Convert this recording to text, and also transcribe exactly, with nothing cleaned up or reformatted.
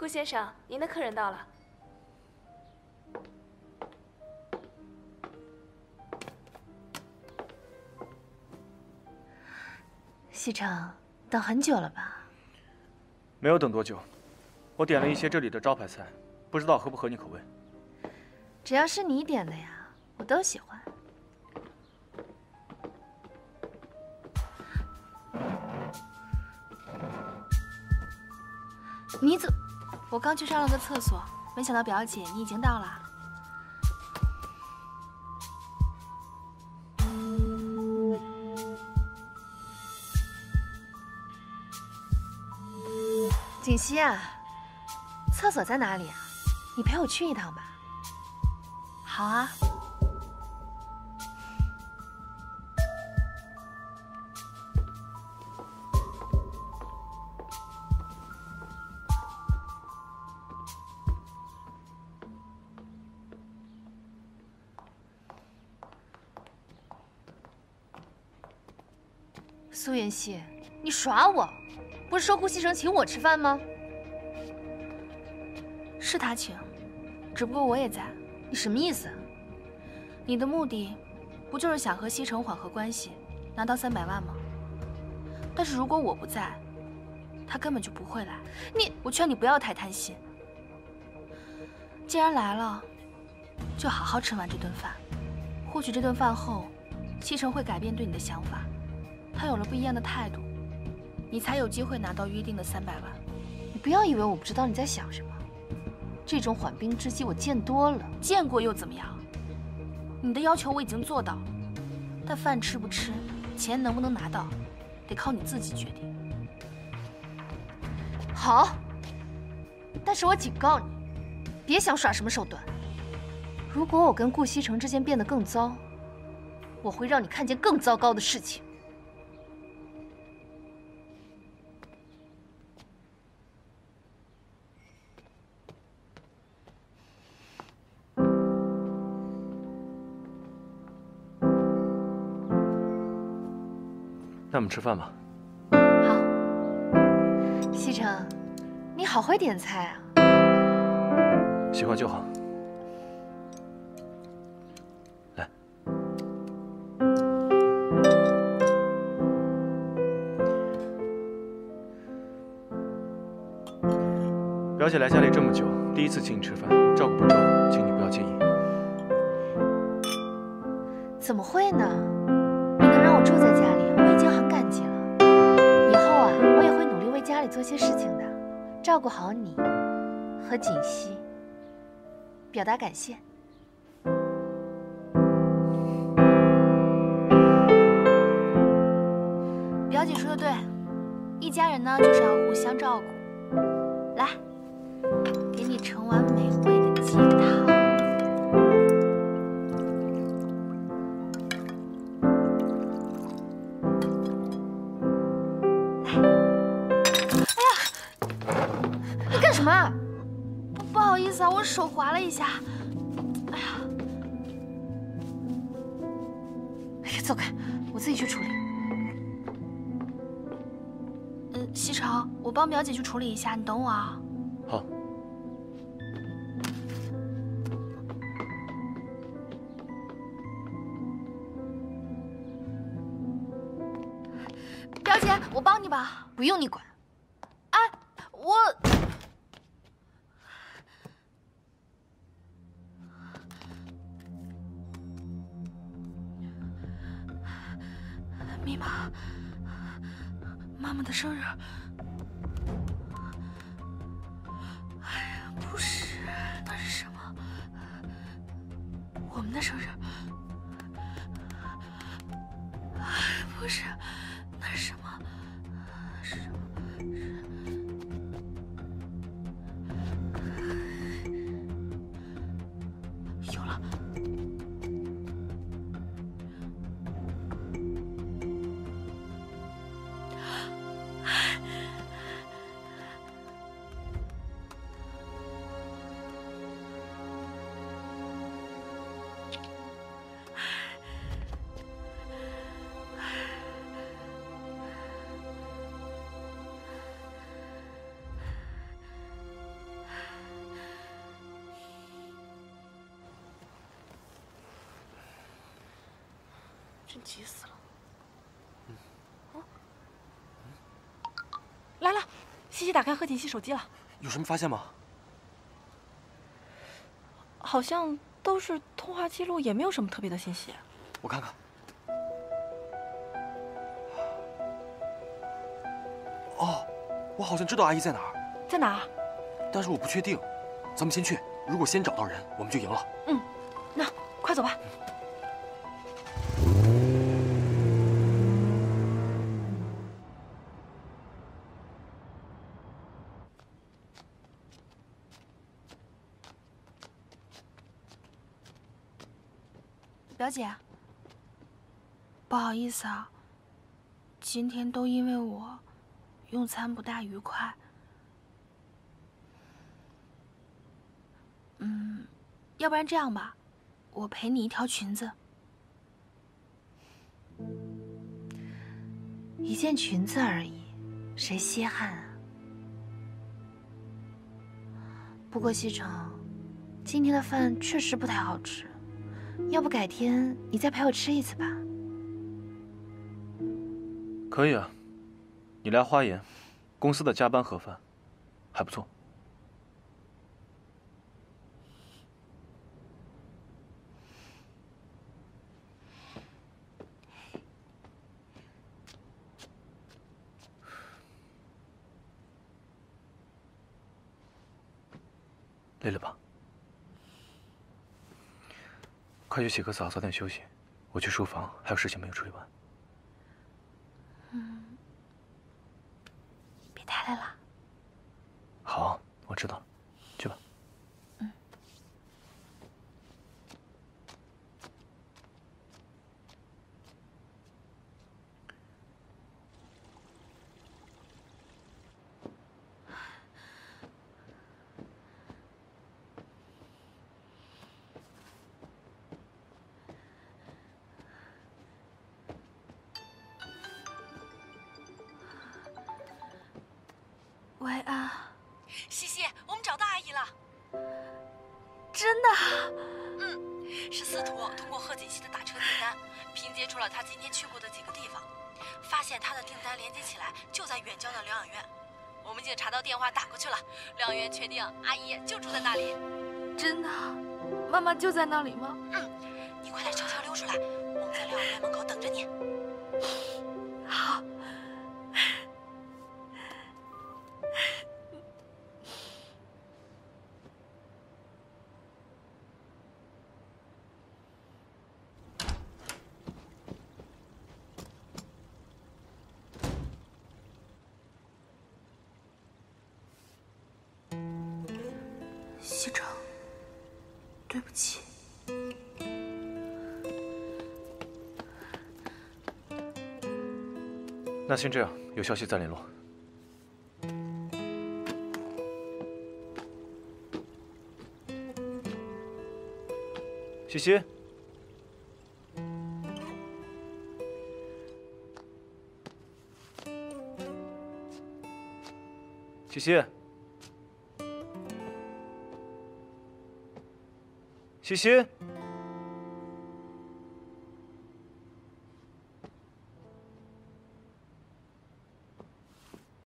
顾先生，您的客人到了。 西城，等很久了吧？ 没有等多久，我点了一些这里的招牌菜，不知道合不合你口味。 只要是你点的呀，我都喜欢。你怎…… 我刚去上了个厕所，没想到表姐你已经到了。 锦溪啊，厕所在哪里啊？你陪我去一趟吧。 好啊。 苏妍希，你耍我！不是说顾西城请我吃饭吗？ 是他请，只不过我也在。 你什么意思？ 你的目的不就是想和西城缓和关系，拿到三百万吗？但是如果我不在，他根本就不会来。你，我劝你不要太贪心。既然来了，就好好吃完这顿饭。或许这顿饭后，西城会改变对你的想法，他有了不一样的态度，你才有机会拿到约定的三百万。 你不要以为我不知道你在想什么。这种缓兵之计我见多了， 见过又怎么样？你的要求我已经做到了，但饭吃不吃，钱能不能拿到，得靠你自己决定。 好，但是我警告你，别想耍什么手段。如果我跟顾西城之间变得更糟，我会让你看见更糟糕的事情。 那我们吃饭吧。 好，西城，你好会点菜啊！ 喜欢就好。来，表姐来家里这么久，第一次请你吃饭，照顾不周，请你不要介意。 怎么会呢？你能让我住在家里，我已经很感激了。以后啊，我也会努力为家里做些事情的，照顾好你和锦溪，表达感谢。 表姐说的对，一家人呢就是要互相照顾。来，给你盛碗美味的鸡汤。 什么？ 不不好意思啊，我手滑了一下。哎呀， 哎呀，走开，我自己去处理。 嗯，西城，我帮表姐去处理一下，你等我啊。 好。 表姐，我帮你吧。 不用你管。 哎，我。密码，妈妈的生日。哎呀，不是，那是什么？我们的生日。哎，不是，那是什么？是什么？是。有了。 真急死了。 嗯。 哦。来了，西西打开贺锦熙手机了。 有什么发现吗？ 好像都是通话记录，也没有什么特别的信息。 我看看。哦，我好像知道阿姨在哪儿。 在哪儿？ 但是我不确定。咱们先去，如果先找到人，我们就赢了。 嗯，那快走吧。表姐，不好意思啊，今天都因为我用餐不大愉快。嗯，要不然这样吧，我赔你一条裙子。 一件裙子而已，谁稀罕啊？不过西城，今天的饭确实不太好吃。要不改天你再陪我吃一次吧？ 可以啊，你来花颜，公司的加班盒饭，还不错。累了吧？快去洗个澡，早点休息。我去书房，还有事情没有处理完。 嗯，别太累了。 好，我知道了，去吧。 嗯。 喂啊， 西西，我们找到阿姨了。 真的？ 嗯，是司徒通过贺锦熙的打车订单，拼接出了他今天去过的几个地方，发现他的订单连接起来就在远郊的疗养院。我们已经查到电话打过去了，疗养院确定阿姨就住在那里。 真的？妈妈就在那里吗？ 嗯，你快点悄悄溜出来，我们在疗养院门口等着你。 好。西城，对不起。 那先这样，有消息再联络。西西，西西。西西。